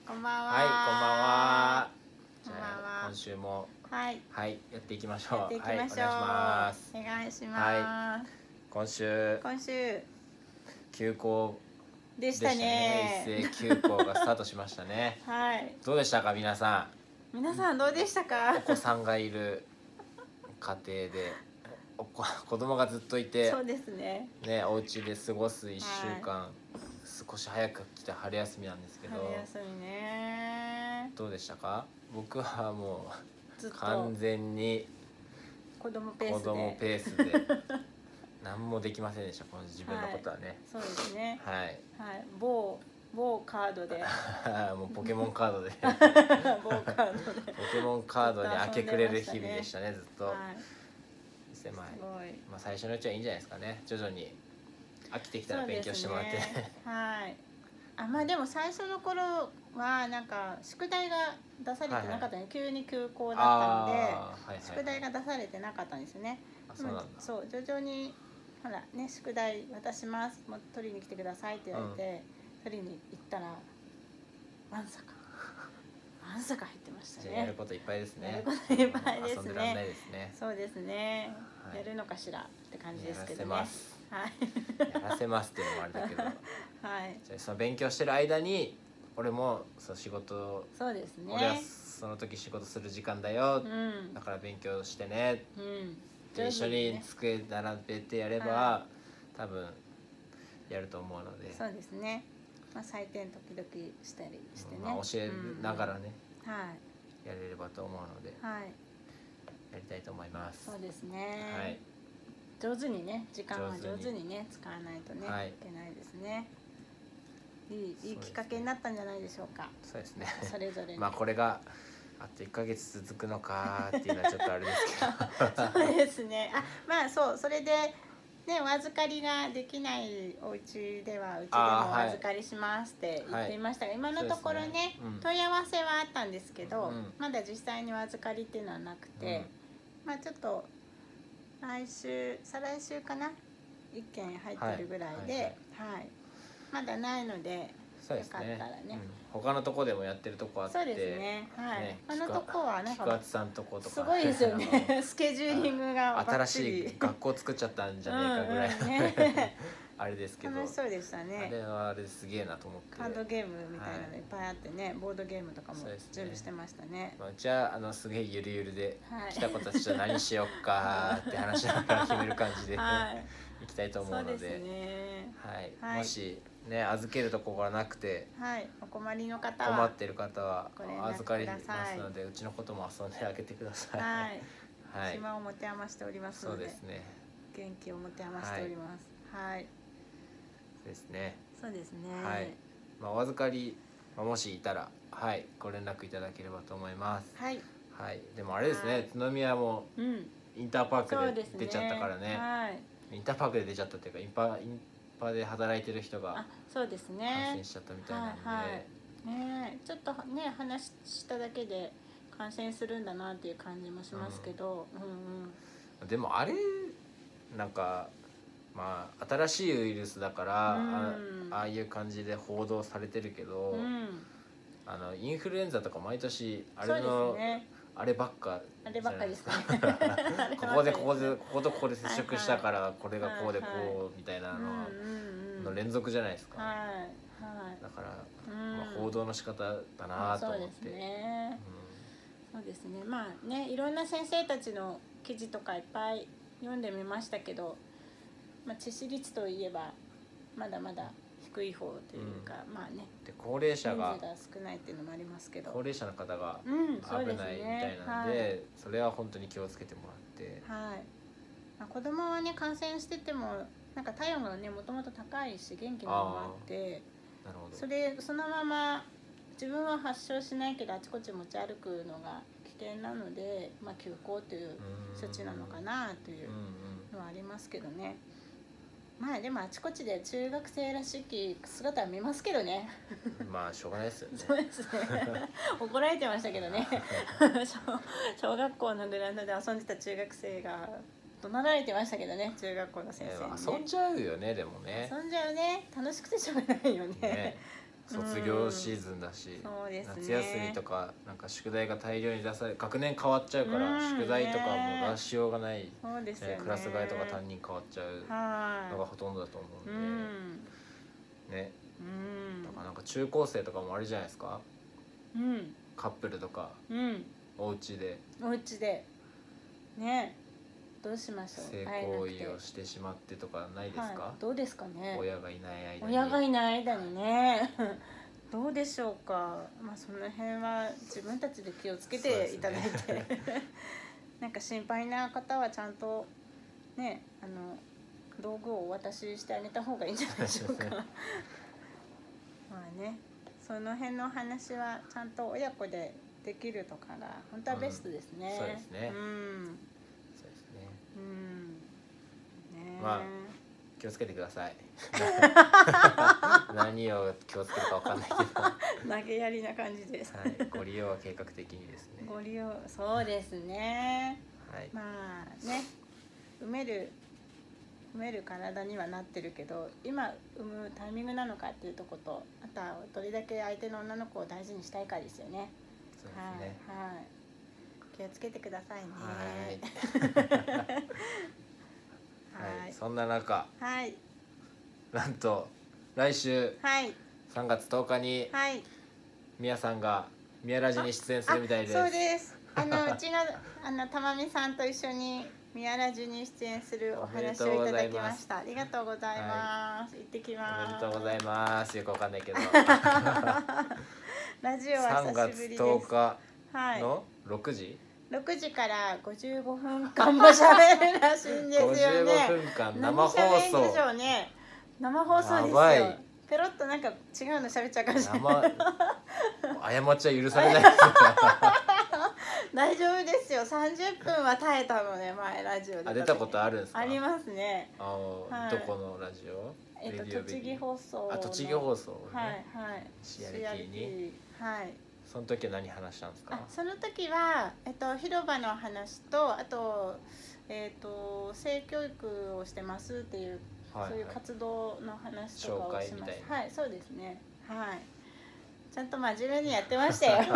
こんばんは。 はい、こんばんは。じこんばんゃあは今週もはい。 やっていきましょう。 やっていきましょう。 はい、お願いします。 お願いします。 今週今週休校でしたね。 一斉休校がスタートしましたね。 はい。 どうでしたか皆さ皆さんどうでしたん。 か？ お子さんがいる家庭で子供がずっといてそうですね。 ね、お家で過ごす1週間、少し早く来た春休みなんですけど、 春休みね。 どうでしたか？僕はもうずっと完全に子供ペー子スで。 供ペースで何もできませんでした。この自分のことはね。 そうですね。 はい。 はい。某カードで。 もうポケモンカードで某カードで。 ポケモンカードに明け暮れる日々でしたね、ずっと。 はい。 そしてますごい。 あ最初のうちはいいんじゃないですかね。徐々に飽きてきたら勉強してもらって、 ね、はい。まあでも最初の頃はなんか宿題が出されてなかったね、急に休校だったので、宿題が出されてなかったんですよね。 そうなんだ。 そう、徐々にほらね、宿題渡します、もう取りに来てくださいって言われて、取りに行ったらわんさか入ってましたね。 やることいっぱいですね。 やることいっぱいですね。 遊んでらんないですね。 そうですね。やるのかしらって感じですけどね。 やらせます。 はい。 やらせますっていうのもあれだけど。 はい。 じゃあその勉強してる間に俺もそう仕事、 そうですね。 俺はその時仕事する時間だよ、だから勉強してね、で一緒に机並べてやれば、多分やると思うので。 そうですね。まあ採点時々したりしてね。 教えながらね、 はい。 やれればと思うので、 はい。 やりたいと思います。 そうですね。 はい。 上手にね、時間は上手にね使わないとね、いけないですね。いいきっかけになったんじゃないでしょうか。 そうですね。 それぞれまあこれがあと1ヶ月続くのかっていうのはちょっとあれですけど。 そうですね。まあそう、それでね、お預かりができないお家ではうちでもお預かりしますって言っていましたが、今のところね、問い合わせはあったんですけど、まだ実際にお預かりっていうのはなくて、まあちょっと再来週かな、1件入ってるぐらいで、はい、まだないので、よかったらね。 他のとこでもやってるとこあって、 そうですね。はい。他のとこはなんか菊厚さんとことかすごいですよね。スケジューリングが新しい学校作っちゃったんじゃねえかぐらいあれですけど。 楽しそうでしたね。 あれはあれすげえなと思って。 カードゲームみたいなのいっぱいあってね、ボードゲームとかも準備してましたね。 うちはすげえゆるゆるで、来た子たちと何しよっかって話しながら決める感じでいきたいと思うので、はい、もしね預けるところがなくて、 お困りの方は困ってる方は預かりますので、うちのことも遊んであげてください。はい。 暇を持て余しておりますので。 そうですね。 元気を持て余しております。はい。 ですね。 そうですね。 はい。お預かりもしいたら、はい、ご連絡いただければと思います。はい。はい。でもあれですね、津宮もインターパークで出ちゃったからね。はい。インターパークで出ちゃったっていうか、インパで働いてる人がそうですね。 感染しちゃったみたいなので、 ね、ちょっとね話しただけで感染するんだなっていう感じもしますけど、 でもあれなんかまあ新しいウイルスだから、ああいう感じで報道されてるけど、インフルエンザとか毎年あれのあればっかですね。 こことここで接触したからこれがこうでこうみたいなの連続じゃないですか。だから報道の仕方だなと思って。 そうですね。まあね、いろんな先生たちの記事とかいっぱい読んでみましたけど、致死率といえばまだまだ低い方というか、まあね、 で高齢者が人数が少ないっていうのもありますけど、 高齢者の方が危ないみたいなんで、それは本当に気をつけてもらって、 子供はね感染しててもなんか体温がねもともと高いし元気なのもあって、そのまま自分は発症しないけどあちこち持ち歩くのが危険なので、休校という処置なのかなというのはありますけどね。でもあちこちで中学生らしき姿は見ますけどね。 しょうがないですよね。 そうですね。怒られてましたけどね。小学校のグラウンドで遊んでた中学生が怒鳴られてましたけどね、中学校の先生にね。 遊んじゃうよね、でもね。 遊んじゃうね。楽しくてしょうがないよね。 卒業シーズンだし、 そうですね、 夏休みとかなんか宿題が大量に出され、学年変わっちゃうから、宿題とかも出しようがない、 そうですよね、 クラス替えとか担任変わっちゃうのがほとんどだと思うんで、ね、だからなんか中高生とかもあれじゃないですか、カップルとか、お家でね、どうしましょう。 性行為をしてしまってとかないですか？ どうですかね。 親がいない間にねどうでしょうか。まあその辺は自分たちで気をつけていただいて、なんか心配な方はちゃんとね、道具をお渡ししてあげた方がいいんじゃないでしょうか。まあね、その辺の話はちゃんと親子でできるとかが本当はベストですね。 そうですね。まあ気をつけてください。何を気をつけるかわかんないけど。 投げやりな感じです。 はい、ご利用は計画的にですね。 ご利用、そうですね。はい、まあね、埋める体にはなってるけど、今産むタイミングなのかっていうとこと、あとはどれだけ相手の女の子を大事にしたいかですよね。 そうですね。 はい。気をつけてくださいね。 はい、そんな中、 はい、 なんと来週、 はい、 3月10日に、はい、みやさんがみやラジに出演するみたいです。 そうです。うちのたまみさんと一緒にみやラジに出演するお話をいただきました。ありがとうございます。行ってきます。 おめでとうございます。よくわかんないけど。 ラジオは久しぶりです。 3月10日の6時。 6時から55分間も喋るらしいんですよね。 55分間生放送。 でしょうね。生放送ですよ。ペロッとなんか違うの喋っちゃうかもしれない。 過ちは許されないです。 大丈夫ですよ。30分は耐えたのね、前ラジオで。 出たことあるんですか？ ありますね。 どこのラジオ？ 栃木放送。 栃木放送。 はいはい。 シアリティに。 はい。 その時は何話したんですか？ その時は広場の話と、あと性教育をしてますっていう、そういう活動の話とかをします。はい、そうですね。はい。ちゃんと真面目にやってましたよ。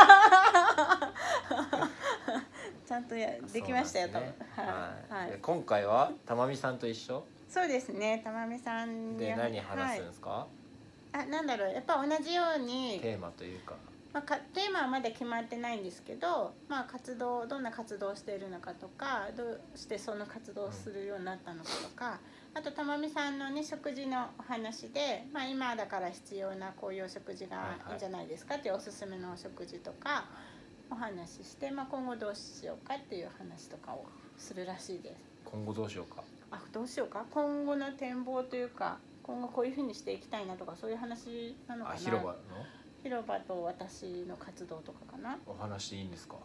ちゃんとできましたよ、多分。 はい。今回はたまみさんと一緒？ そうですね。たまみさんで何話すんですか？ なんだろう、やっぱ同じようにテーマというか。 テーマはまだ決まってないんですけど、どんな活動をしているのかとか、どうしてその活動をするようになったのかとか、あとたまみさんのね、食事のお話で、今だから必要なこういうお食事がいいんじゃないですかっていうおすすめのお食事とかお話しして、今後どうしようかっていう話とかをするらしいです。 今後どうしようか。 どうしようか。今後の展望というか、今後こういうふうにしていきたいなとか、そういう話なのかな。広場と私の活動とかかな。 お話していいんですか？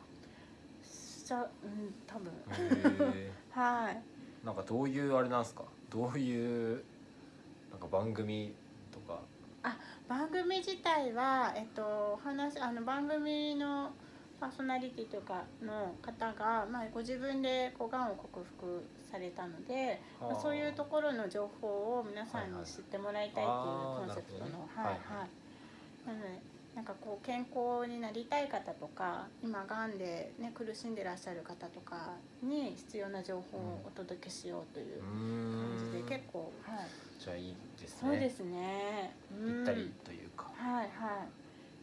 多分。はい。 なんかどういうあれなんですか？どういうなんか番組とか。 番組自体は番組のパーソナリティとかの方がご自分でがんを克服されたので、そういうところの情報を皆さんに知ってもらいたいっていうコンセプトのなので、なんかこう健康になりたい方とか、今がんでね苦しんでらっしゃる方とかに必要な情報をお届けしようという感じで、結構じゃあいいですね。 そうですね。 ぴったりというか。 はいはい。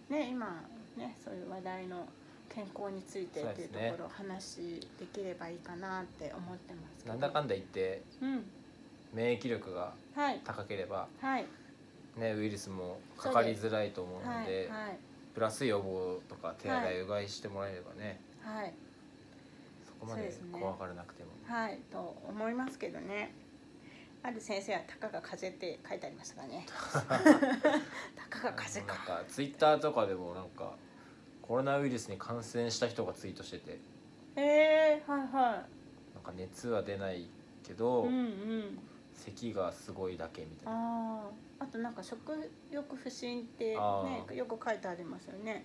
ね、今ね、そういう話題の健康についてっていうところを話できればいいかなって思ってますけど。 なんだかんだ言って、免疫力が高ければ、ね、ウイルスもかかりづらいと思うので、プラス予防とか手洗いうがいしてもらえればね、そこまで怖がらなくても。 と思いますけどね。ある先生はたかが風邪って書いてありましたからね。たかが風邪か。 なんかツイッターとかでもなんかコロナウイルスに感染した人がツイートしてて、 なんか熱は出ないけど、咳がすごいだけみたいな。 あとなんか食欲不振ってね、よく書いてありますよね。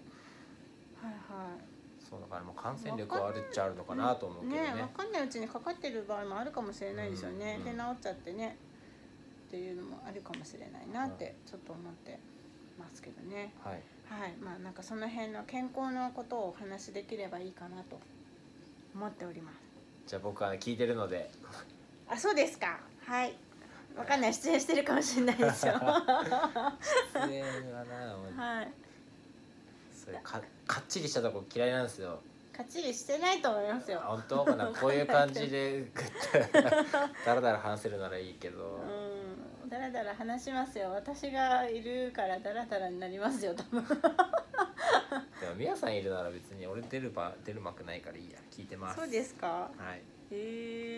そうだからもう感染力はあるっちゃあるのかなと思うけどね。 分かんないうちにかかってる場合もあるかもしれないですよね。で治っちゃってねっていうのもあるかもしれないなってちょっと思ってますけどね。 はい、 はい、まあなんかその辺の健康のことをお話しできればいいかなと思っております。 じゃあ僕は聞いてるので。 あ、そうですか。はい。わかんない、出演してるかもしれないですよ。 出演はな、はい。それかっちりしたとこ嫌いなんですよ。 かっちりしてないと思いますよ。 本当かな、こういう感じでだらだら話せるならいいけど。 だらだら話しますよ。私がいるからだらだらになりますよ、多分。でも皆さんいるなら別に俺出る幕ないからいいや、聞いてます。 そうですか。 はい。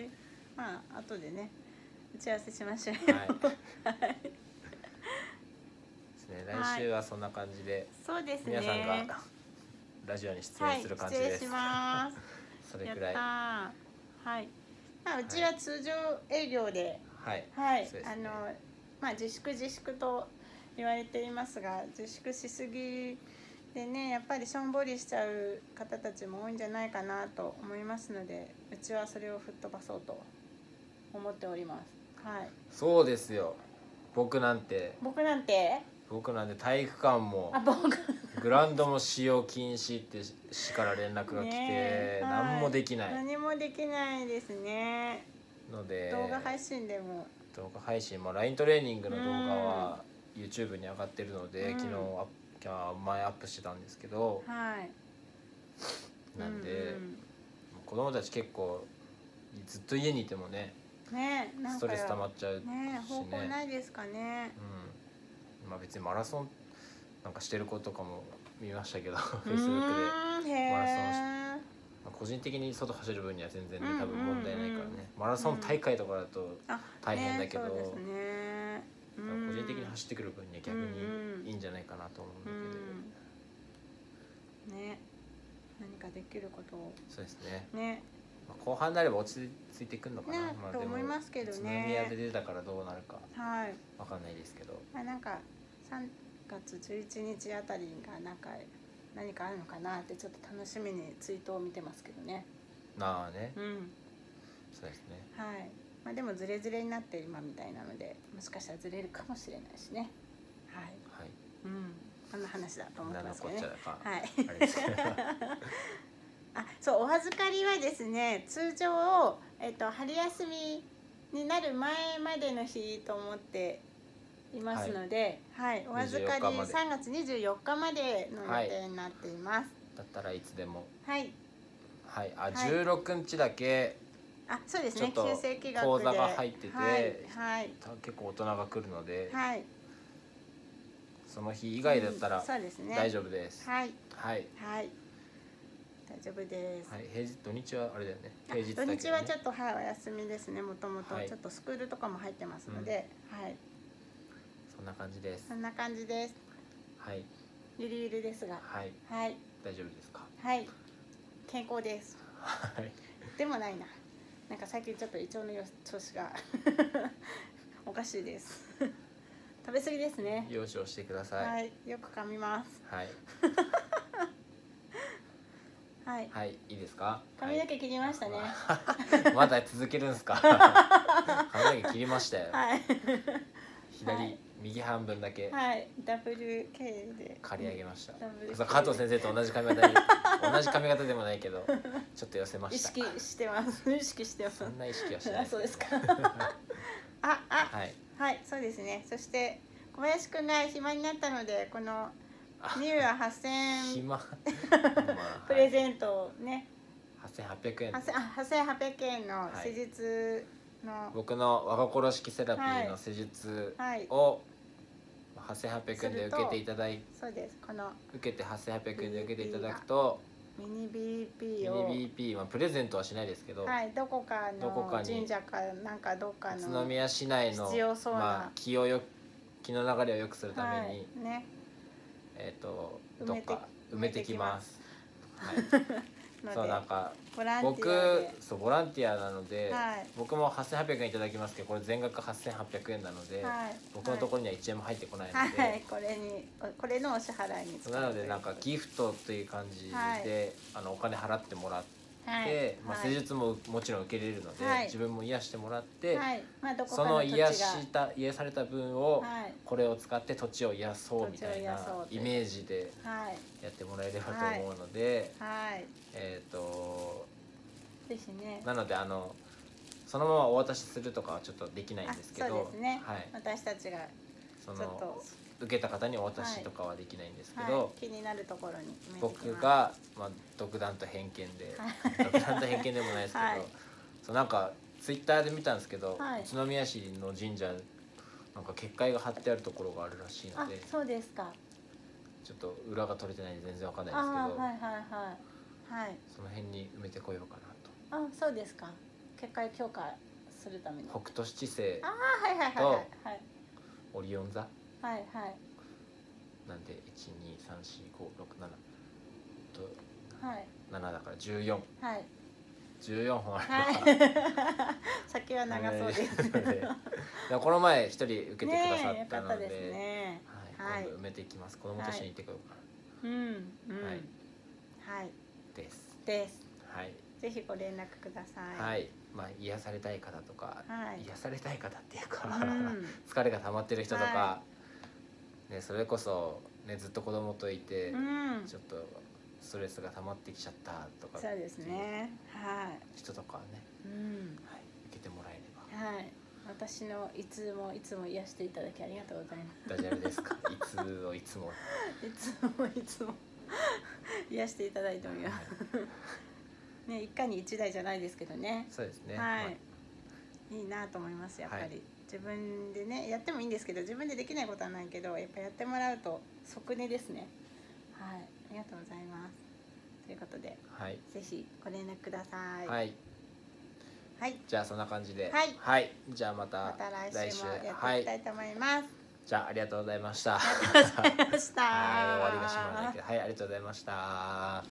まあ後でね打ち合わせしましょうよ。はい。 ですね。来週はそんな感じで。 そうですね。 皆さんがラジオに出演する感じです。 失礼します。 それくらい。 はい。まあうちは通常営業で、はい。まあ自粛と言われていますが、自粛しすぎでね、やっぱりしょんぼりしちゃう方たちも多いんじゃないかなと思いますので、うちはそれを吹っ飛ばそうと思っております。はい。 そうですよ。僕なんて体育館もグラウンドも使用禁止って市から連絡が来て、何もできない。 何もできないですね。 ので動画配信もライントレーニングの動画は YouTube に上がってるので、昨日前アップしてたんですけど、なんで、子供たち結構ずっと家にいてもね、ストレス溜まっちゃうしね。 方法ないですかね。 まあ別にマラソンなんかしてる子とかも見ましたけど、Facebook でマラソンして、個人的に外走る分には全然ね、多分問題ないからね。マラソン大会とかだと大変だけど、個人的に走ってくる分には逆にいいんじゃないかなと思うんだけどね。何かできることを。 そうですね。後半になれば落ち着いてくるのかな。 と思いますけどね。 宇都宮で出たからどうなるかわかんないですけど。 なんか3月11日あたりが何かあるのかなってちょっと楽しみにツイートを見てますけどね。 そうですね。 はい。まあでもズレズレになって今みたいなので、もしかしたらずれるかもしれないしね。はい。こんな話だと思ってますけどね。はい。そう、お預かりはですね、通常春休みになる前までの日と思っていますので、お預かり3月24日までの予定になっています。 だったらいつでも。 はい。 16日だけ。 そうですね。旧正規学で講座が入ってて、結構大人が来るので、その日以外だったら大丈夫です。 はい。大丈夫です。 土日はあれだよね。 土日はちょっとお休みですね。もともとちょっとスクールとかも入ってますので、 そんな感じです。 そんな感じです。ゆるゆるですが、 大丈夫ですか。 健康です。でもないな。なんか最近ちょっと胃腸の調子がおかしいです。食べ過ぎですね。 養生してください。 よく噛みます。 いいですか。 髪の毛切りましたね。 まだ続けるんですか。髪の毛切りましたよ。右半分だけ。 ダブル K で刈り上げました。加藤先生と同じ髪型でもないけど、ちょっと寄せました。 意識してます。 そんな意識はしない。 そうですか。そうですね。そして小林くんが暇になったので、このニューア8000円プレゼントをね、 8800円 8800円の施術の、 僕の和心式セラピーの施術を8800円で受けていただいて、受けて8800円で受けていただくとミニ BP プレゼントはしないですけど、 どこかの神社かなんかどっかの宇都宮市内の気の流れを良くするためにどっか埋めてきます。そう、なんか僕ボランティアなので、僕も8800円いただきますけど、これ全額8800円なので、僕のところには1円も入ってこないので、 これのお支払いになのでなんかギフトという感じでお金払ってもらっまあ、施術ももちろん受けれるので、自分も癒してもらって、 その癒された分をこれを使って土地を癒そうみたいなイメージでやってもらえればと思うので、なのでそのままお渡しするとかはちょっとできないんですけど、 私たちがその受けた方にお渡しとかはできないんですけど、 気になるところに僕が、まあ、独断と偏見で独断と偏見でもないですけど、そうなんかツイッターで見たんですけど、宇都宮市の神社なんか結界が張ってあるところがあるらしいので、 そうですか。 ちょっと裏が取れてないんで全然わかんないですけど、その辺に埋めてこようかなと。そうですか。結界強化するために。 北斗七星とオリオン座。なんで1234567と7だから14。14本あれば先は長そうです。 この前一人受けてくださったので、今度埋めていきます。子供と一緒に行ってこようかな。 です。 ぜひご連絡ください。 まあ癒されたい方とか、癒されたい方っていうか疲れが溜まってる人とか、それこそずっと子供といてちょっとストレスが溜まってきちゃったとか、 そうですね。 人とかはね、受けてもらえれば。 私のいつも癒していただきありがとうございます。 ダジャレですか。いつもいつも癒していただいております。ね、一家に一台じゃないですけどね。 そうですね。 いいなと思います。やっぱり自分でねやってもいいんですけど、自分でできないことはないけど、やっぱやってもらうと即値ですね。ありがとうございます。ということで、ぜひご連絡ください。 じゃあそんな感じで、じゃあまた来週もやっていきたいと思います。 じゃあありがとうございました。 ありがとうございました。 終わりがしまないけど、ありがとうございました。